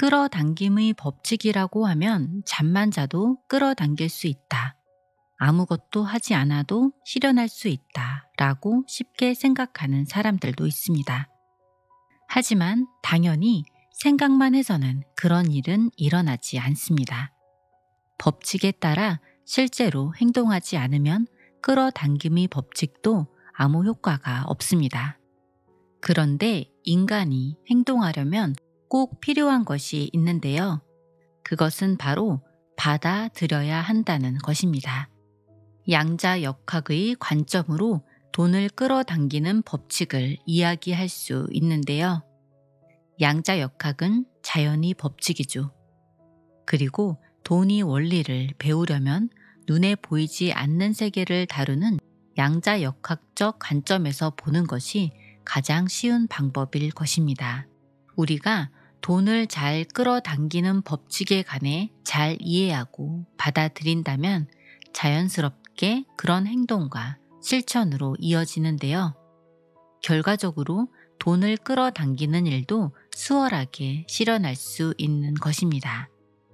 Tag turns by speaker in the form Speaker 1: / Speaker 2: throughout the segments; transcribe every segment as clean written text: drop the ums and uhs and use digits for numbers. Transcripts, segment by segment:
Speaker 1: 끌어당김의 법칙이라고 하면 잠만 자도 끌어당길 수 있다. 아무것도 하지 않아도 실현할 수 있다. 라고 쉽게 생각하는 사람들도 있습니다. 하지만 당연히 생각만 해서는 그런 일은 일어나지 않습니다. 법칙에 따라 실제로 행동하지 않으면 끌어당김의 법칙도 아무 효과가 없습니다. 그런데 인간이 행동하려면 꼭 필요한 것이 있는데요. 그것은 바로 받아들여야 한다는 것입니다. 양자역학의 관점으로 돈을 끌어당기는 법칙을 이야기할 수 있는데요. 양자역학은 자연의 법칙이죠. 그리고 돈의 원리를 배우려면 눈에 보이지 않는 세계를 다루는 양자역학적 관점에서 보는 것이 가장 쉬운 방법일 것입니다. 우리가 돈을 잘 끌어당기는 법칙에 관해 잘 이해하고 받아들인다면 자연스럽게 그런 행동과 실천으로 이어지는데요. 결과적으로 돈을 끌어당기는 일도 수월하게 실현할 수 있는 것입니다.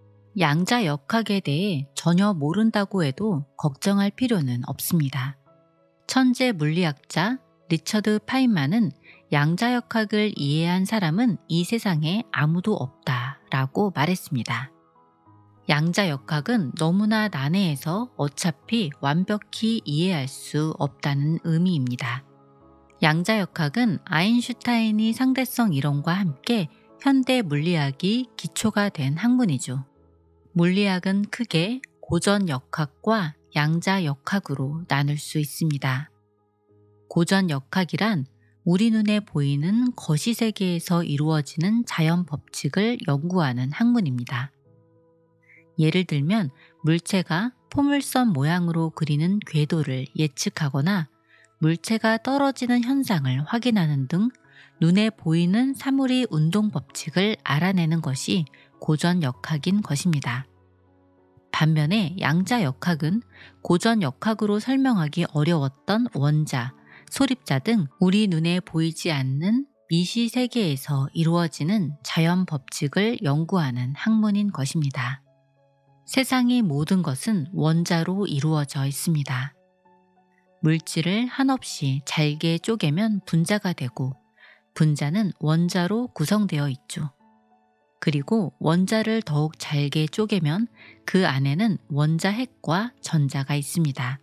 Speaker 1: 양자역학에 대해 전혀 모른다고 해도 걱정할 필요는 없습니다. 천재 물리학자 리처드 파인만은 양자역학을 이해한 사람은 이 세상에 아무도 없다라고 말했습니다. 양자역학은 너무나 난해해서 어차피 완벽히 이해할 수 없다는 의미입니다. 양자역학은 아인슈타인의 상대성 이론과 함께 현대 물리학이 기초가 된 학문이죠. 물리학은 크게 고전역학과 양자역학으로 나눌 수 있습니다. 고전역학이란 우리 눈에 보이는 거시세계에서 이루어지는 자연 법칙을 연구하는 학문입니다. 예를 들면 물체가 포물선 모양으로 그리는 궤도를 예측하거나 물체가 떨어지는 현상을 확인하는 등 눈에 보이는 사물의 운동 법칙을 알아내는 것이 고전역학인 것입니다. 반면에 양자역학은 고전역학으로 설명하기 어려웠던 원자, 소립자 등 우리 눈에 보이지 않는 미시 세계에서 이루어지는 자연 법칙을 연구하는 학문인 것입니다. 세상의 모든 것은 원자로 이루어져 있습니다. 물질을 한없이 잘게 쪼개면 분자가 되고 분자는 원자로 구성되어 있죠. 그리고 원자를 더욱 잘게 쪼개면 그 안에는 원자핵과 전자가 있습니다.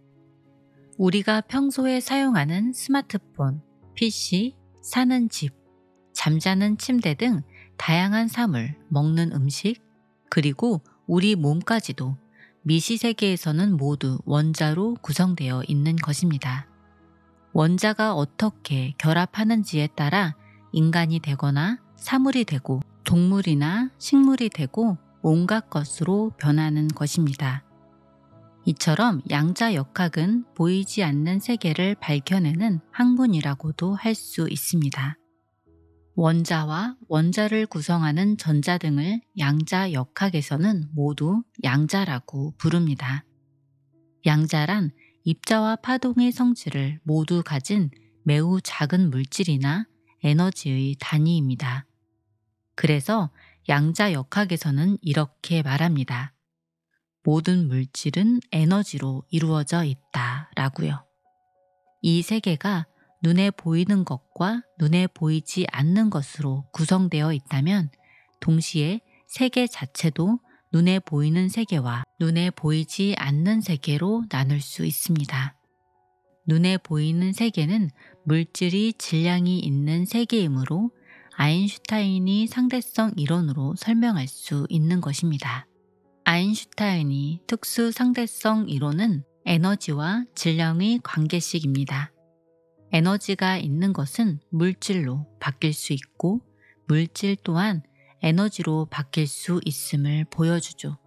Speaker 1: 우리가 평소에 사용하는 스마트폰, PC, 사는 집, 잠자는 침대 등 다양한 사물, 먹는 음식, 그리고 우리 몸까지도 미시세계에서는 모두 원자로 구성되어 있는 것입니다. 원자가 어떻게 결합하는지에 따라 인간이 되거나 사물이 되고 동물이나 식물이 되고 온갖 것으로 변하는 것입니다. 이처럼 양자역학은 보이지 않는 세계를 밝혀내는 학문이라고도 할 수 있습니다. 원자와 원자를 구성하는 전자 등을 양자역학에서는 모두 양자라고 부릅니다. 양자란 입자와 파동의 성질을 모두 가진 매우 작은 물질이나 에너지의 단위입니다. 그래서 양자역학에서는 이렇게 말합니다. 모든 물질은 에너지로 이루어져 있다 라고요. 이 세계가 눈에 보이는 것과 눈에 보이지 않는 것으로 구성되어 있다면 동시에 세계 자체도 눈에 보이는 세계와 눈에 보이지 않는 세계로 나눌 수 있습니다. 눈에 보이는 세계는 물질이 질량이 있는 세계이므로 아인슈타인이 상대성 이론으로 설명할 수 있는 것입니다. 아인슈타인이 특수 상대성 이론은 에너지와 질량의 관계식입니다. 에너지가 있는 것은 물질로 바뀔 수 있고 물질 또한 에너지로 바뀔 수 있음을 보여주죠.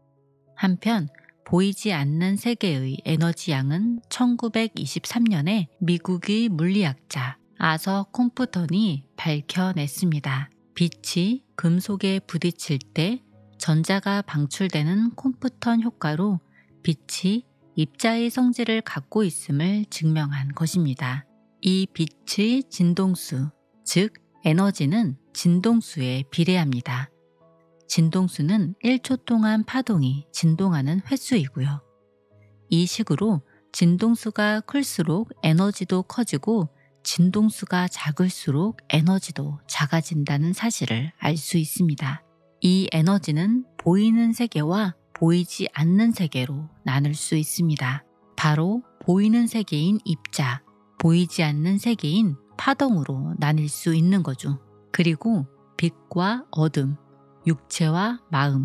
Speaker 1: 한편 보이지 않는 세계의 에너지 양은 1923년에 미국의 물리학자 아서 콤프턴이 밝혀냈습니다. 빛이 금속에 부딪힐 때 전자가 방출되는 콤프턴 효과로 빛이 입자의 성질을 갖고 있음을 증명한 것입니다. 이 빛의 진동수, 즉 에너지는 진동수에 비례합니다. 진동수는 1초 동안 파동이 진동하는 횟수이고요. 이 식으로 진동수가 클수록 에너지도 커지고 진동수가 작을수록 에너지도 작아진다는 사실을 알 수 있습니다. 이 에너지는 보이는 세계와 보이지 않는 세계로 나눌 수 있습니다. 바로 보이는 세계인 입자, 보이지 않는 세계인 파동으로 나뉠 수 있는 거죠. 그리고 빛과 어둠, 육체와 마음,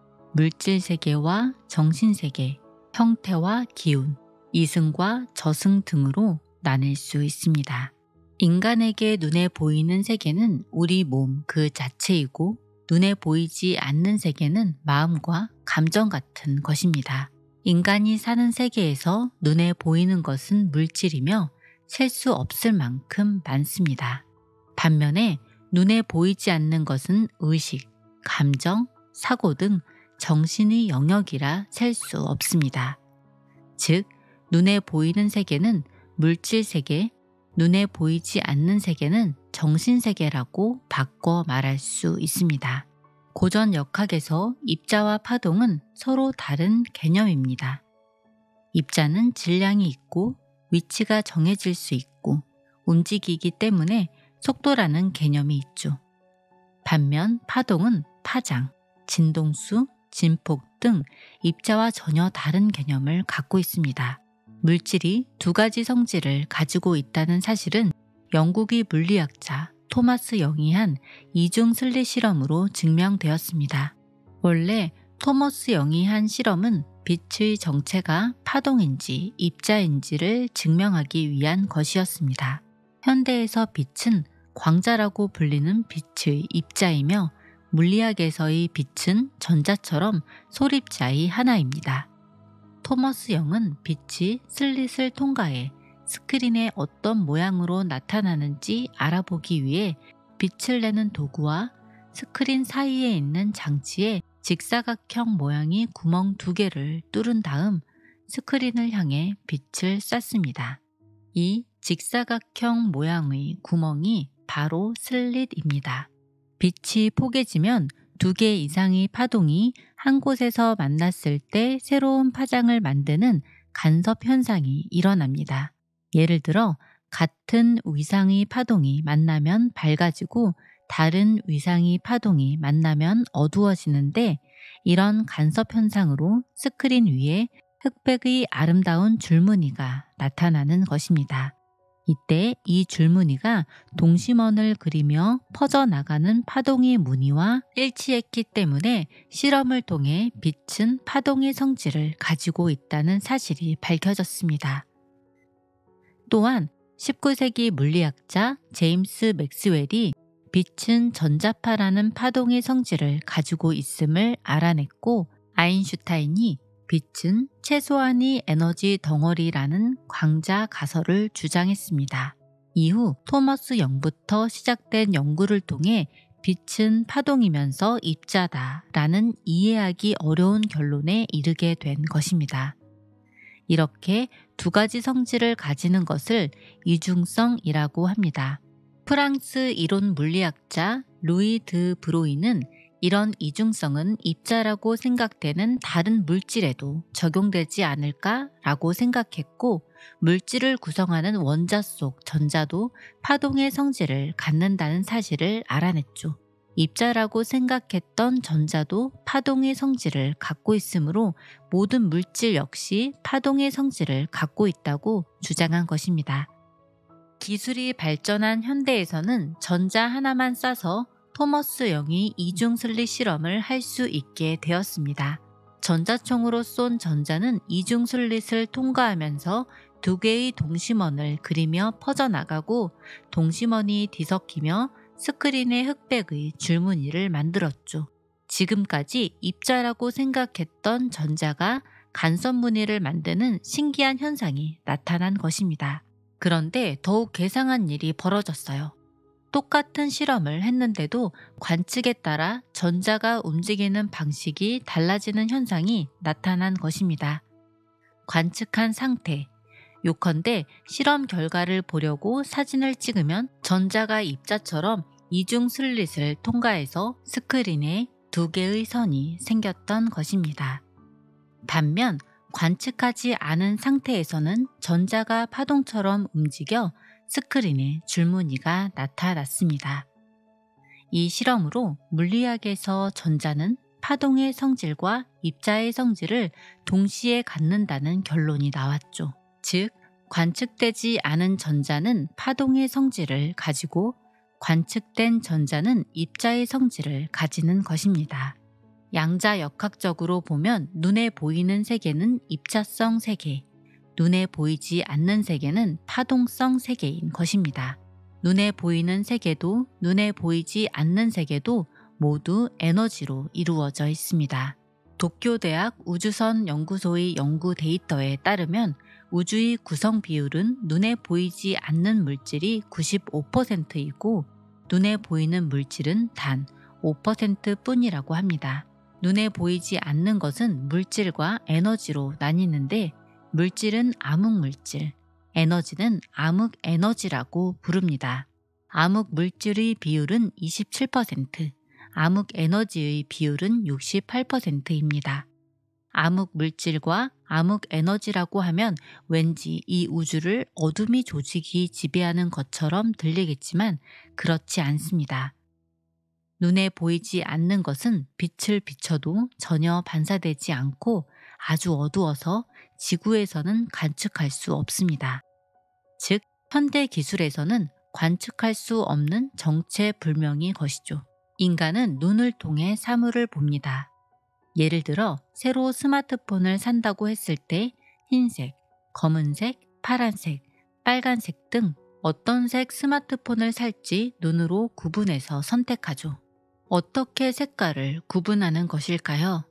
Speaker 1: 물질 세계와 정신 세계, 형태와 기운, 이승과 저승 등으로 나뉠 수 있습니다. 인간에게 눈에 보이는 세계는 우리 몸 그 자체이고 눈에 보이지 않는 세계는 마음과 감정 같은 것입니다. 인간이 사는 세계에서 눈에 보이는 것은 물질이며 셀 수 없을 만큼 많습니다. 반면에 눈에 보이지 않는 것은 의식, 감정, 사고 등 정신의 영역이라 셀 수 없습니다. 즉, 눈에 보이는 세계는 물질 세계, 눈에 보이지 않는 세계는 정신 세계라고 바꿔 말할 수 있습니다. 고전 역학에서 입자와 파동은 서로 다른 개념입니다. 입자는 질량이 있고 위치가 정해질 수 있고 움직이기 때문에 속도라는 개념이 있죠. 반면 파동은 파장, 진동수, 진폭 등 입자와 전혀 다른 개념을 갖고 있습니다. 물질이 두 가지 성질을 가지고 있다는 사실은 영국의 물리학자 토마스 영이 한 이중 슬릿 실험으로 증명되었습니다. 원래 토마스 영이 한 실험은 빛의 정체가 파동인지 입자인지를 증명하기 위한 것이었습니다. 현대에서 빛은 광자라고 불리는 빛의 입자이며 물리학에서의 빛은 전자처럼 소립자의 하나입니다. 토머스 영은 빛이 슬릿을 통과해 스크린에 어떤 모양으로 나타나는지 알아보기 위해 빛을 내는 도구와 스크린 사이에 있는 장치에 직사각형 모양의 구멍 2개를 뚫은 다음 스크린을 향해 빛을 쐈습니다. 이 직사각형 모양의 구멍이 바로 슬릿입니다. 빛이 포개지면 2개 이상의 파동이 한 곳에서 만났을 때 새로운 파장을 만드는 간섭 현상이 일어납니다. 예를 들어 같은 위상의 파동이 만나면 밝아지고 다른 위상의 파동이 만나면 어두워지는데 이런 간섭 현상으로 스크린 위에 흑백의 아름다운 줄무늬가 나타나는 것입니다. 이때 이 줄무늬가 동심원을 그리며 퍼져나가는 파동의 무늬와 일치했기 때문에 실험을 통해 빛은 파동의 성질을 가지고 있다는 사실이 밝혀졌습니다. 또한 19세기 물리학자 제임스 맥스웰이 빛은 전자파라는 파동의 성질을 가지고 있음을 알아냈고 아인슈타인이 빛은 최소한의 에너지 덩어리라는 광자 가설을 주장했습니다. 이후 토머스 영부터 시작된 연구를 통해 빛은 파동이면서 입자다라는 이해하기 어려운 결론에 이르게 된 것입니다. 이렇게 2가지 성질을 가지는 것을 이중성이라고 합니다. 프랑스 이론 물리학자 루이 드 브로이는 이런 이중성은 입자라고 생각되는 다른 물질에도 적용되지 않을까라고 생각했고 물질을 구성하는 원자 속 전자도 파동의 성질을 갖는다는 사실을 알아냈죠. 입자라고 생각했던 전자도 파동의 성질을 갖고 있으므로 모든 물질 역시 파동의 성질을 갖고 있다고 주장한 것입니다. 기술이 발전한 현대에서는 전자 하나만 쏴서 토머스 영이 이중 슬릿 실험을 할 수 있게 되었습니다. 전자총으로 쏜 전자는 이중 슬릿을 통과하면서 2개의 동심원을 그리며 퍼져나가고 동심원이 뒤섞이며 스크린의 흑백의 줄무늬를 만들었죠. 지금까지 입자라고 생각했던 전자가 간섭 무늬를 만드는 신기한 현상이 나타난 것입니다. 그런데 더욱 괴상한 일이 벌어졌어요. 똑같은 실험을 했는데도 관측에 따라 전자가 움직이는 방식이 달라지는 현상이 나타난 것입니다. 관측한 상태, 요컨대 실험 결과를 보려고 사진을 찍으면 전자가 입자처럼 이중 슬릿을 통과해서 스크린에 두 개의 선이 생겼던 것입니다. 반면 관측하지 않은 상태에서는 전자가 파동처럼 움직여 스크린에 줄무늬가 나타났습니다. 이 실험으로 물리학에서 전자는 파동의 성질과 입자의 성질을 동시에 갖는다는 결론이 나왔죠. 즉, 관측되지 않은 전자는 파동의 성질을 가지고 관측된 전자는 입자의 성질을 가지는 것입니다. 양자역학적으로 보면 눈에 보이는 세계는 입자성 세계, 눈에 보이지 않는 세계는 파동성 세계인 것입니다. 눈에 보이는 세계도 눈에 보이지 않는 세계도 모두 에너지로 이루어져 있습니다. 도쿄대학 우주선 연구소의 연구 데이터에 따르면 우주의 구성 비율은 눈에 보이지 않는 물질이 95%이고 눈에 보이는 물질은 단 5% 뿐이라고 합니다. 눈에 보이지 않는 것은 물질과 에너지로 나뉘는데 물질은 암흑물질, 에너지는 암흑에너지라고 부릅니다. 암흑물질의 비율은 27%, 암흑에너지의 비율은 68%입니다. 암흑물질과 암흑에너지라고 하면 왠지 이 우주를 어둠이 조직이 지배하는 것처럼 들리겠지만 그렇지 않습니다. 눈에 보이지 않는 것은 빛을 비춰도 전혀 반사되지 않고 아주 어두워서 지구에서는 관측할 수 없습니다. 즉, 현대 기술에서는 관측할 수 없는 정체불명의 것이죠. 인간은 눈을 통해 사물을 봅니다. 예를 들어 새로 스마트폰을 산다고 했을 때 흰색, 검은색, 파란색, 빨간색 등 어떤 색 스마트폰을 살지 눈으로 구분해서 선택하죠. 어떻게 색깔을 구분하는 것일까요?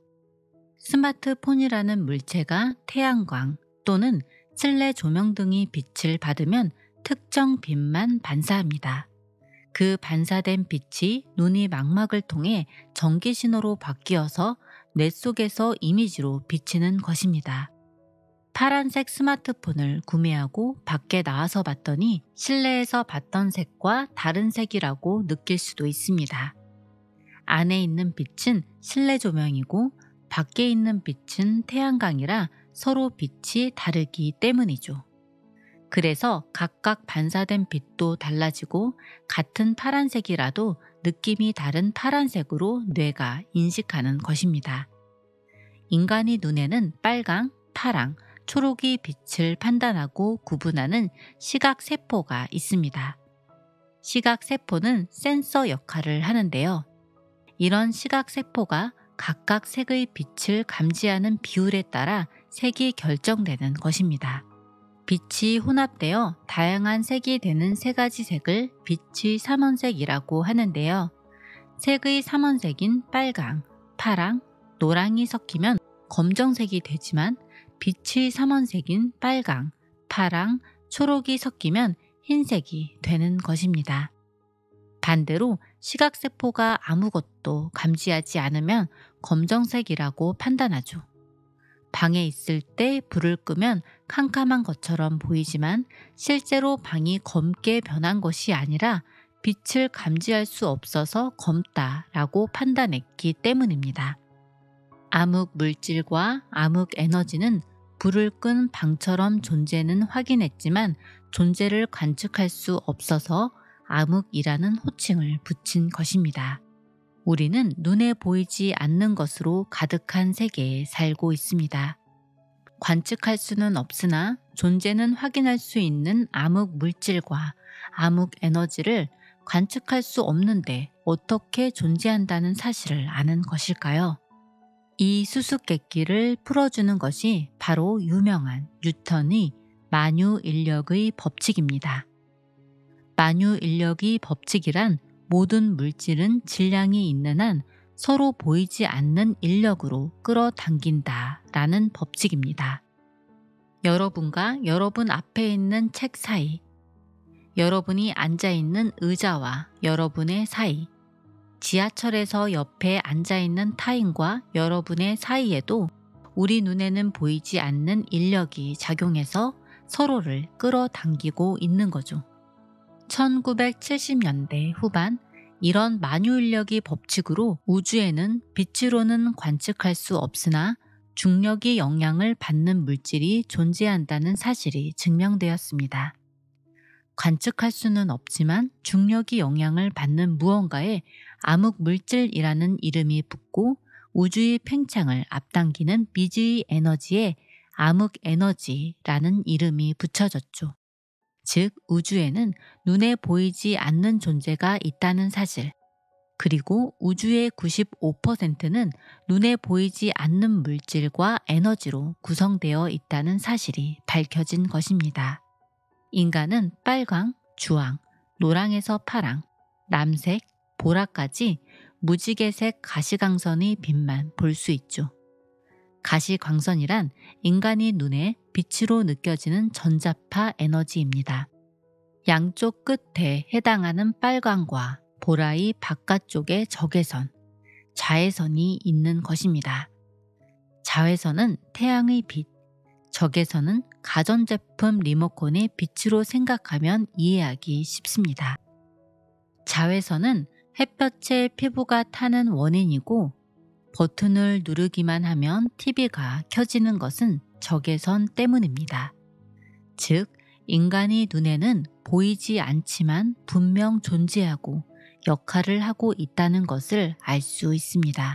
Speaker 1: 스마트폰이라는 물체가 태양광 또는 실내 조명 등의 빛을 받으면 특정 빛만 반사합니다. 그 반사된 빛이 눈의 망막을 통해 전기 신호로 바뀌어서 뇌 속에서 이미지로 비치는 것입니다. 파란색 스마트폰을 구매하고 밖에 나와서 봤더니 실내에서 봤던 색과 다른 색이라고 느낄 수도 있습니다. 안에 있는 빛은 실내 조명이고 밖에 있는 빛은 태양광이라 서로 빛이 다르기 때문이죠. 그래서 각각 반사된 빛도 달라지고 같은 파란색이라도 느낌이 다른 파란색으로 뇌가 인식하는 것입니다. 인간의 눈에는 빨강, 파랑, 초록이 빛을 판단하고 구분하는 시각세포가 있습니다. 시각세포는 센서 역할을 하는데요. 이런 시각세포가 각각 색의 빛을 감지하는 비율에 따라 색이 결정되는 것입니다. 빛이 혼합되어 다양한 색이 되는 세 가지 색을 빛의 삼원색이라고 하는데요. 색의 삼원색인 빨강, 파랑, 노랑이 섞이면 검정색이 되지만 빛의 삼원색인 빨강, 파랑, 초록이 섞이면 흰색이 되는 것입니다. 반대로 시각세포가 아무것도 감지하지 않으면 검정색이라고 판단하죠. 방에 있을 때 불을 끄면 캄캄한 것처럼 보이지만 실제로 방이 검게 변한 것이 아니라 빛을 감지할 수 없어서 검다라고 판단했기 때문입니다. 암흑 물질과 암흑 에너지는 불을 끈 방처럼 존재는 확인했지만 존재를 관측할 수 없어서 암흑이라는 호칭을 붙인 것입니다. 우리는 눈에 보이지 않는 것으로 가득한 세계에 살고 있습니다. 관측할 수는 없으나 존재는 확인할 수 있는 암흑 물질과 암흑 에너지를 관측할 수 없는데 어떻게 존재한다는 사실을 아는 것일까요? 이 수수께끼를 풀어주는 것이 바로 유명한 뉴턴의 만유인력의 법칙입니다. 만유인력의 법칙이란 모든 물질은 질량이 있는 한 서로 보이지 않는 인력으로 끌어당긴다 라는 법칙입니다. 여러분과 여러분 앞에 있는 책 사이, 여러분이 앉아있는 의자와 여러분의 사이, 지하철에서 옆에 앉아있는 타인과 여러분의 사이에도 우리 눈에는 보이지 않는 인력이 작용해서 서로를 끌어당기고 있는 거죠. 1970년대 후반 이런 만유인력이 법칙으로 우주에는 빛으로는 관측할 수 없으나 중력이 영향을 받는 물질이 존재한다는 사실이 증명되었습니다. 관측할 수는 없지만 중력이 영향을 받는 무언가에 암흑물질이라는 이름이 붙고 우주의 팽창을 앞당기는 미지의 에너지에 암흑에너지라는 이름이 붙여졌죠. 즉, 우주에는 눈에 보이지 않는 존재가 있다는 사실, 그리고 우주의 95%는 눈에 보이지 않는 물질과 에너지로 구성되어 있다는 사실이 밝혀진 것입니다. 인간은 빨강, 주황, 노랑에서 파랑, 남색, 보라까지 무지개색 가시광선의 빛만 볼 수 있죠. 가시광선이란 인간이 눈에 빛으로 느껴지는 전자파 에너지입니다. 양쪽 끝에 해당하는 빨강과 보라의 바깥쪽에 적외선, 자외선이 있는 것입니다. 자외선은 태양의 빛, 적외선은 가전제품 리모컨의 빛으로 생각하면 이해하기 쉽습니다. 자외선은 햇볕에 피부가 타는 원인이고 버튼을 누르기만 하면 TV가 켜지는 것은 적외선 때문입니다. 즉, 인간의 눈에는 보이지 않지만 분명 존재하고 역할을 하고 있다는 것을 알 수 있습니다.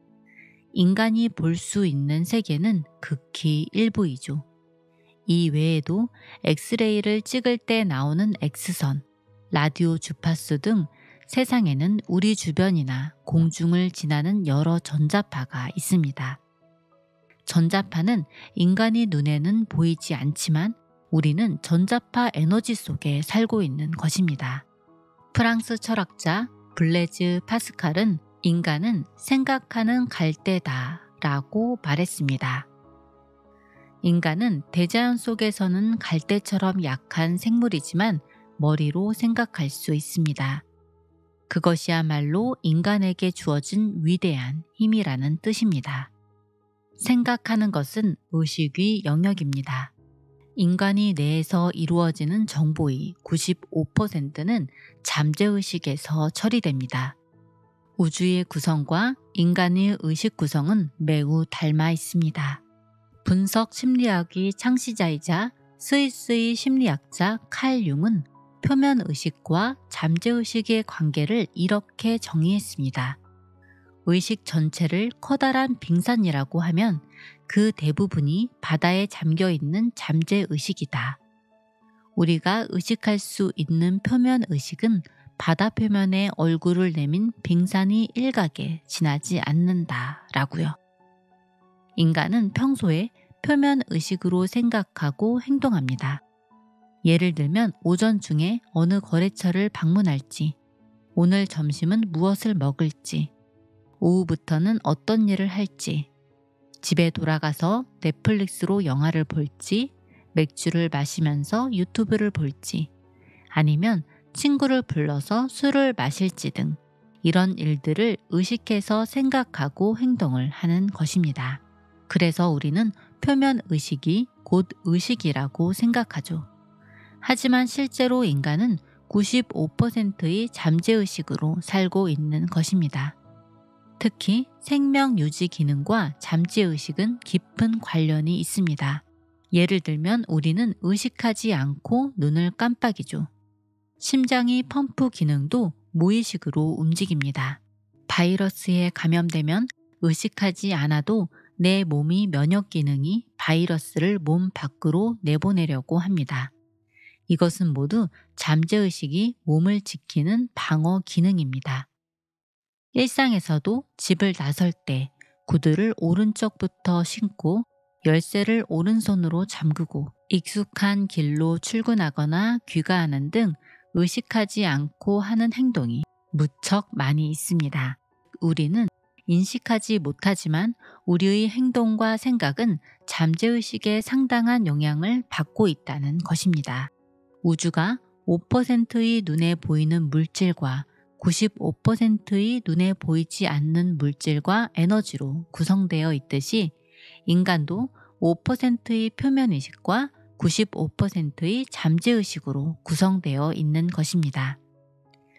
Speaker 1: 인간이 볼 수 있는 세계는 극히 일부이죠. 이 외에도 엑스레이를 찍을 때 나오는 X선, 라디오 주파수 등 세상에는 우리 주변이나 공중을 지나는 여러 전자파가 있습니다. 전자파는 인간의 눈에는 보이지 않지만 우리는 전자파 에너지 속에 살고 있는 것입니다. 프랑스 철학자 블레즈 파스칼은 인간은 생각하는 갈대다 라고 말했습니다. 인간은 대자연 속에서는 갈대처럼 약한 생물이지만 머리로 생각할 수 있습니다. 그것이야말로 인간에게 주어진 위대한 힘이라는 뜻입니다. 생각하는 것은 의식의 영역입니다. 인간이 뇌에서 이루어지는 정보의 95%는 잠재의식에서 처리됩니다. 우주의 구성과 인간의 의식 구성은 매우 닮아 있습니다. 분석 심리학의 창시자이자 스위스의 심리학자 칼 융은 표면 의식과 잠재의식의 관계를 이렇게 정의했습니다. 의식 전체를 커다란 빙산이라고 하면 그 대부분이 바다에 잠겨있는 잠재의식이다. 우리가 의식할 수 있는 표면 의식은 바다 표면에 얼굴을 내민 빙산의 일각에 지나지 않는다 라고요. 인간은 평소에 표면 의식으로 생각하고 행동합니다. 예를 들면 오전 중에 어느 거래처를 방문할지, 오늘 점심은 무엇을 먹을지, 오후부터는 어떤 일을 할지, 집에 돌아가서 넷플릭스로 영화를 볼지, 맥주를 마시면서 유튜브를 볼지, 아니면 친구를 불러서 술을 마실지 등 이런 일들을 의식해서 생각하고 행동을 하는 것입니다. 그래서 우리는 표면 의식이 곧 의식이라고 생각하죠. 하지만 실제로 인간은 95%의 잠재의식으로 살고 있는 것입니다. 특히 생명 유지 기능과 잠재의식은 깊은 관련이 있습니다. 예를 들면 우리는 의식하지 않고 눈을 깜빡이죠. 심장의 펌프 기능도 무의식으로 움직입니다. 바이러스에 감염되면 의식하지 않아도 내 몸의 면역 기능이 바이러스를 몸 밖으로 내보내려고 합니다. 이것은 모두 잠재의식이 몸을 지키는 방어 기능입니다. 일상에서도 집을 나설 때 구두를 오른쪽부터 신고 열쇠를 오른손으로 잠그고 익숙한 길로 출근하거나 귀가하는 등 의식하지 않고 하는 행동이 무척 많이 있습니다. 우리는 인식하지 못하지만 우리의 행동과 생각은 잠재의식에 상당한 영향을 받고 있다는 것입니다. 우주가 5%의 눈에 보이는 물질과 95%의 눈에 보이지 않는 물질과 에너지로 구성되어 있듯이 인간도 5%의 표면의식과 95%의 잠재의식으로 구성되어 있는 것입니다.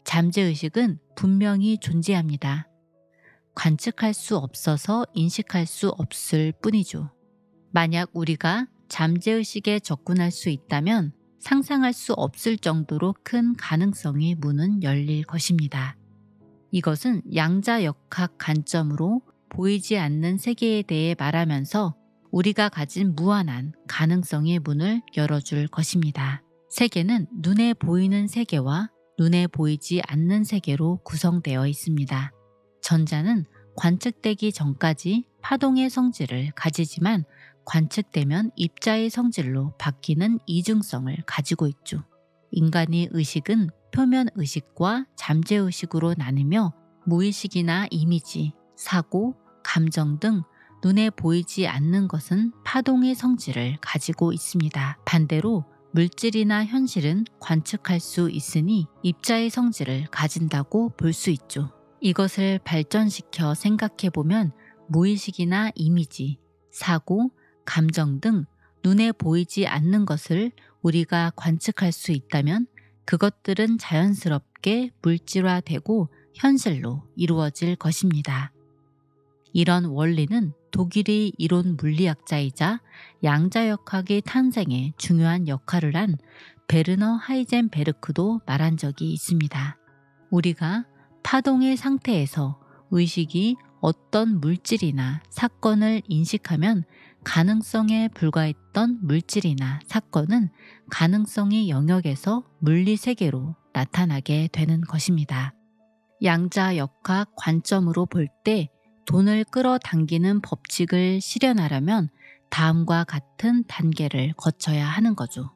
Speaker 1: 잠재의식은 분명히 존재합니다. 관측할 수 없어서 인식할 수 없을 뿐이죠. 만약 우리가 잠재의식에 접근할 수 있다면 상상할 수 없을 정도로 큰 가능성의 문은 열릴 것입니다. 이것은 양자역학 관점으로 보이지 않는 세계에 대해 말하면서 우리가 가진 무한한 가능성의 문을 열어줄 것입니다. 세계는 눈에 보이는 세계와 눈에 보이지 않는 세계로 구성되어 있습니다. 전자는 관측되기 전까지 파동의 성질을 가지지만 관측되면 입자의 성질로 바뀌는 이중성을 가지고 있죠. 인간의 의식은 표면의식과 잠재의식으로 나뉘며 무의식이나 이미지, 사고, 감정 등 눈에 보이지 않는 것은 파동의 성질을 가지고 있습니다. 반대로 물질이나 현실은 관측할 수 있으니 입자의 성질을 가진다고 볼 수 있죠. 이것을 발전시켜 생각해보면 무의식이나 이미지, 사고, 감정 등 눈에 보이지 않는 것을 우리가 관측할 수 있다면 그것들은 자연스럽게 물질화되고 현실로 이루어질 것입니다. 이런 원리는 독일의 이론 물리학자이자 양자역학의 탄생에 중요한 역할을 한 베르너 하이젠베르크도 말한 적이 있습니다. 우리가 파동의 상태에서 의식이 어떤 물질이나 사건을 인식하면 가능성에 불과했던 물질이나 사건은 가능성의 영역에서 물리세계로 나타나게 되는 것입니다. 양자역학 관점으로 볼 때 돈을 끌어당기는 법칙을 실현하려면 다음과 같은 단계를 거쳐야 하는 거죠.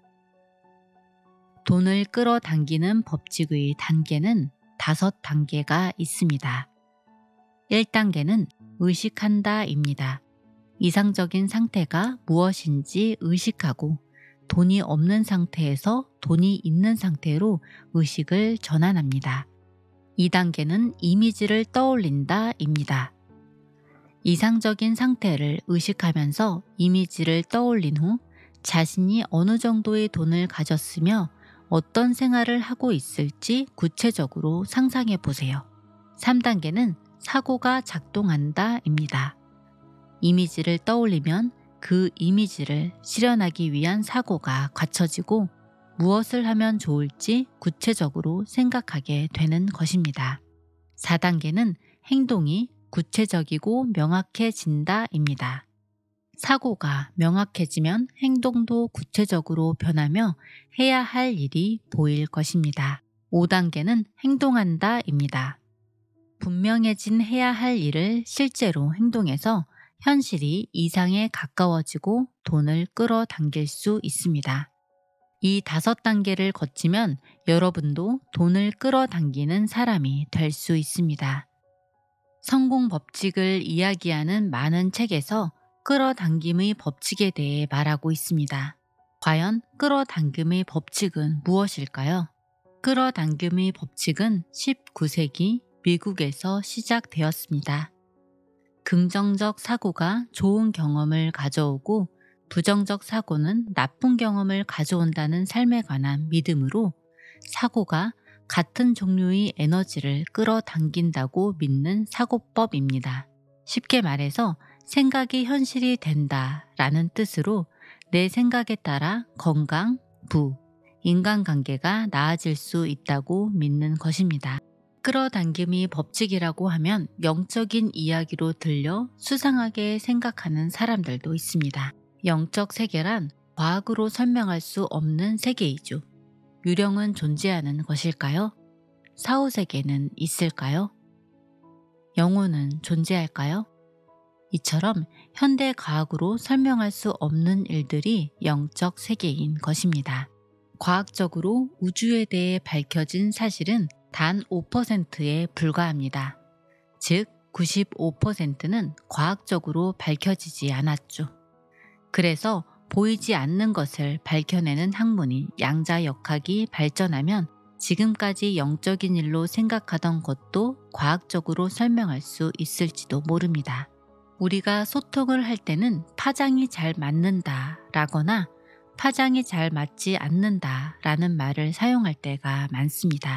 Speaker 1: 돈을 끌어당기는 법칙의 단계는 5단계가 있습니다. 1단계는 의식한다입니다. 이상적인 상태가 무엇인지 의식하고 돈이 없는 상태에서 돈이 있는 상태로 의식을 전환합니다. 2단계는 이미지를 떠올린다입니다. 이상적인 상태를 의식하면서 이미지를 떠올린 후 자신이 어느 정도의 돈을 가졌으며 어떤 생활을 하고 있을지 구체적으로 상상해 보세요. 3단계는 사고가 작동한다입니다. 이미지를 떠올리면 그 이미지를 실현하기 위한 사고가 갖춰지고 무엇을 하면 좋을지 구체적으로 생각하게 되는 것입니다. 4단계는 행동이 구체적이고 명확해진다입니다. 사고가 명확해지면 행동도 구체적으로 변하며 해야 할 일이 보일 것입니다. 5단계는 행동한다입니다. 분명해진 해야 할 일을 실제로 행동해서 현실이 이상에 가까워지고 돈을 끌어당길 수 있습니다. 이 5단계를 거치면 여러분도 돈을 끌어당기는 사람이 될 수 있습니다. 성공 법칙을 이야기하는 많은 책에서 끌어당김의 법칙에 대해 말하고 있습니다. 과연 끌어당김의 법칙은 무엇일까요? 끌어당김의 법칙은 19세기 미국에서 시작되었습니다. 긍정적 사고가 좋은 경험을 가져오고 부정적 사고는 나쁜 경험을 가져온다는 삶에 관한 믿음으로 사고가 같은 종류의 에너지를 끌어당긴다고 믿는 사고법입니다. 쉽게 말해서 생각이 현실이 된다라는 뜻으로 내 생각에 따라 건강, 부, 인간관계가 나아질 수 있다고 믿는 것입니다. 끌어당김이 법칙이라고 하면 영적인 이야기로 들려 수상하게 생각하는 사람들도 있습니다. 영적 세계란 과학으로 설명할 수 없는 세계이죠. 유령은 존재하는 것일까요? 사후세계는 있을까요? 영혼은 존재할까요? 이처럼 현대 과학으로 설명할 수 없는 일들이 영적 세계인 것입니다. 과학적으로 우주에 대해 밝혀진 사실은 단 5%에 불과합니다. 즉 95%는 과학적으로 밝혀지지 않았죠. 그래서 보이지 않는 것을 밝혀내는 학문인 양자역학이 발전하면 지금까지 영적인 일로 생각하던 것도 과학적으로 설명할 수 있을지도 모릅니다. 우리가 소통을 할 때는 파장이 잘 맞는다 라거나 파장이 잘 맞지 않는다 라는 말을 사용할 때가 많습니다.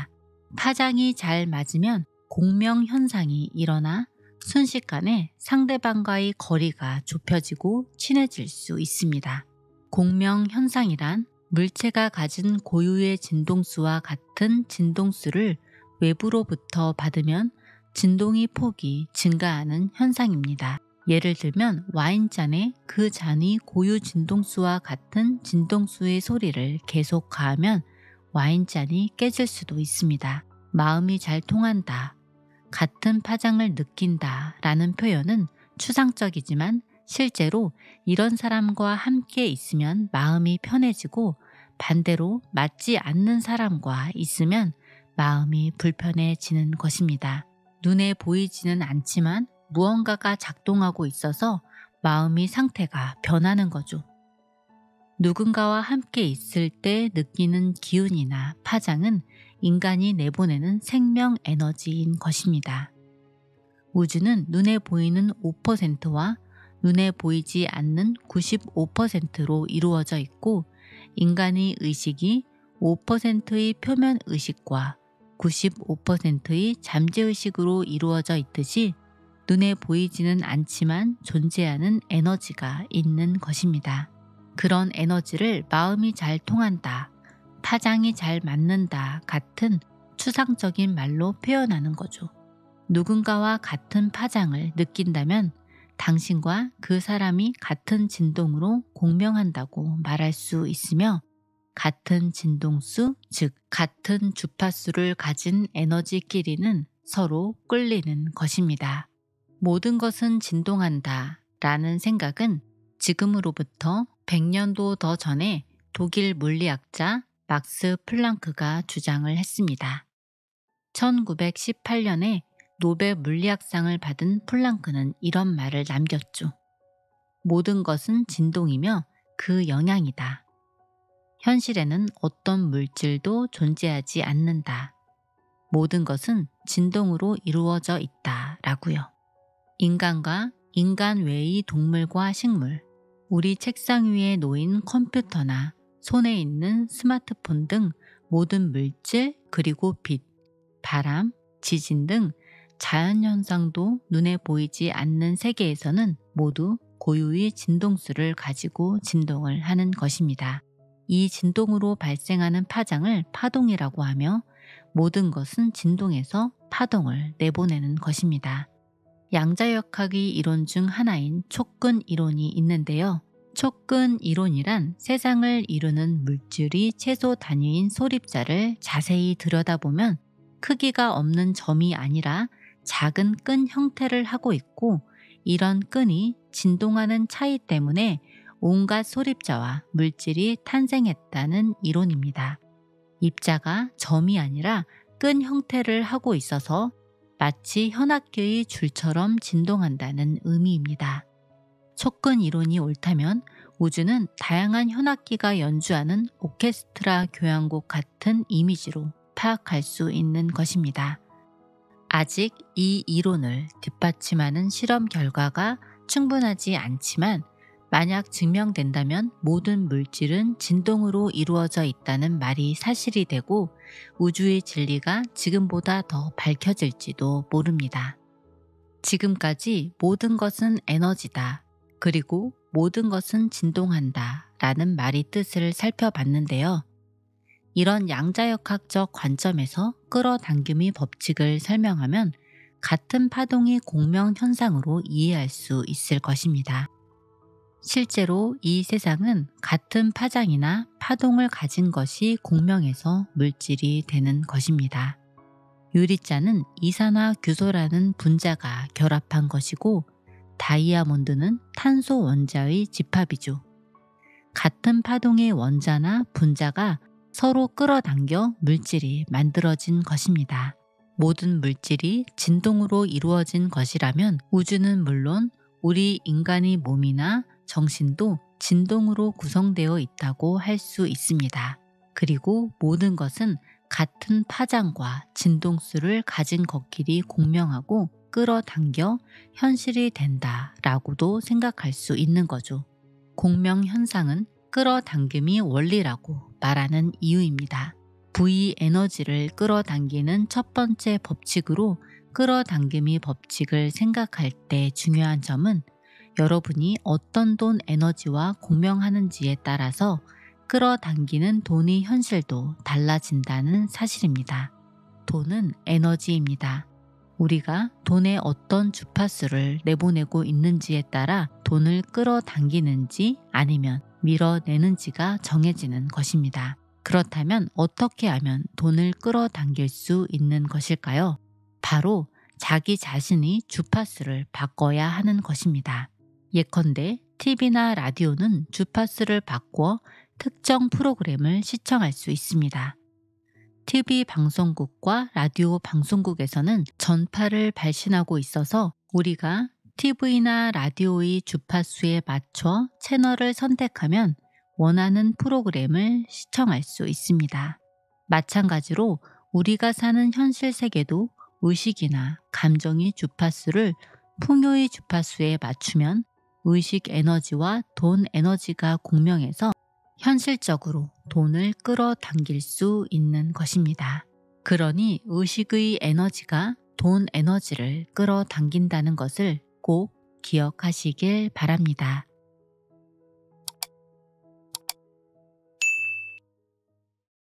Speaker 1: 파장이 잘 맞으면 공명 현상이 일어나 순식간에 상대방과의 거리가 좁혀지고 친해질 수 있습니다. 공명 현상이란 물체가 가진 고유의 진동수와 같은 진동수를 외부로부터 받으면 진동의 폭이 증가하는 현상입니다. 예를 들면 와인잔에 그 잔이 고유 진동수와 같은 진동수의 소리를 계속 가하면 와인잔이 깨질 수도 있습니다. 마음이 잘 통한다, 같은 파장을 느낀다 라는 표현은 추상적이지만 실제로 이런 사람과 함께 있으면 마음이 편해지고 반대로 맞지 않는 사람과 있으면 마음이 불편해지는 것입니다. 눈에 보이지는 않지만 무언가가 작동하고 있어서 마음의 상태가 변하는 거죠. 누군가와 함께 있을 때 느끼는 기운이나 파장은 인간이 내보내는 생명 에너지인 것입니다. 우주는 눈에 보이는 5%와 눈에 보이지 않는 95%로 이루어져 있고 인간의 의식이 5%의 표면 의식과 95%의 잠재의식으로 이루어져 있듯이 눈에 보이지는 않지만 존재하는 에너지가 있는 것입니다. 그런 에너지를 마음이 잘 통한다, 파장이 잘 맞는다 같은 추상적인 말로 표현하는 거죠. 누군가와 같은 파장을 느낀다면 당신과 그 사람이 같은 진동으로 공명한다고 말할 수 있으며 같은 진동수, 즉 같은 주파수를 가진 에너지끼리는 서로 끌리는 것입니다. 모든 것은 진동한다 라는 생각은 지금으로부터 100년도 더 전에 독일 물리학자 막스 플랑크가 주장을 했습니다. 1918년에 노벨 물리학상을 받은 플랑크는 이런 말을 남겼죠. 모든 것은 진동이며 그 영향이다. 현실에는 어떤 물질도 존재하지 않는다. 모든 것은 진동으로 이루어져 있다 라고요. 인간과 인간 외의 동물과 식물, 우리 책상 위에 놓인 컴퓨터나 손에 있는 스마트폰 등 모든 물질 그리고 빛, 바람, 지진 등 자연현상도 눈에 보이지 않는 세계에서는 모두 고유의 진동수를 가지고 진동을 하는 것입니다. 이 진동으로 발생하는 파장을 파동이라고 하며 모든 것은 진동에서 파동을 내보내는 것입니다. 양자역학의 이론 중 하나인 촉근 이론이 있는데요. 촉근 이론이란 세상을 이루는 물질의 최소 단위인 소립자를 자세히 들여다보면 크기가 없는 점이 아니라 작은 끈 형태를 하고 있고 이런 끈이 진동하는 차이 때문에 온갖 소립자와 물질이 탄생했다는 이론입니다. 입자가 점이 아니라 끈 형태를 하고 있어서 마치 현악기의 줄처럼 진동한다는 의미입니다. 촉근 이론이 옳다면 우주는 다양한 현악기가 연주하는 오케스트라 교향곡 같은 이미지로 파악할 수 있는 것입니다. 아직 이 이론을 뒷받침하는 실험 결과가 충분하지 않지만 만약 증명된다면 모든 물질은 진동으로 이루어져 있다는 말이 사실이 되고 우주의 진리가 지금보다 더 밝혀질지도 모릅니다. 지금까지 모든 것은 에너지다, 그리고 모든 것은 진동한다 라는 말의 뜻을 살펴봤는데요. 이런 양자역학적 관점에서 끌어당김의 법칙을 설명하면 같은 파동이 공명 현상으로 이해할 수 있을 것입니다. 실제로 이 세상은 같은 파장이나 파동을 가진 것이 공명해서 물질이 되는 것입니다. 유리잔은 이산화규소라는 분자가 결합한 것이고 다이아몬드는 탄소 원자의 집합이죠. 같은 파동의 원자나 분자가 서로 끌어당겨 물질이 만들어진 것입니다. 모든 물질이 진동으로 이루어진 것이라면 우주는 물론 우리 인간의 몸이나 정신도 진동으로 구성되어 있다고 할 수 있습니다. 그리고 모든 것은 같은 파장과 진동수를 가진 것끼리 공명하고 끌어당겨 현실이 된다라고도 생각할 수 있는 거죠. 공명 현상은 끌어당김이 원리라고 말하는 이유입니다. V 에너지를 끌어당기는 첫 번째 법칙으로 끌어당김이 법칙을 생각할 때 중요한 점은 여러분이 어떤 돈 에너지와 공명하는지에 따라서 끌어당기는 돈의 현실도 달라진다는 사실입니다. 돈은 에너지입니다. 우리가 돈에 어떤 주파수를 내보내고 있는지에 따라 돈을 끌어당기는지 아니면 밀어내는지가 정해지는 것입니다. 그렇다면 어떻게 하면 돈을 끌어당길 수 있는 것일까요? 바로 자기 자신이 주파수를 바꿔야 하는 것입니다. 예컨대 TV나 라디오는 주파수를 바꾸어 특정 프로그램을 시청할 수 있습니다. TV 방송국과 라디오 방송국에서는 전파를 발신하고 있어서 우리가 TV나 라디오의 주파수에 맞춰 채널을 선택하면 원하는 프로그램을 시청할 수 있습니다. 마찬가지로 우리가 사는 현실 세계도 의식이나 감정의 주파수를 풍요의 주파수에 맞추면 의식 에너지와 돈 에너지가 공명해서 현실적으로 돈을 끌어당길 수 있는 것입니다. 그러니 의식의 에너지가 돈 에너지를 끌어당긴다는 것을 꼭 기억하시길 바랍니다.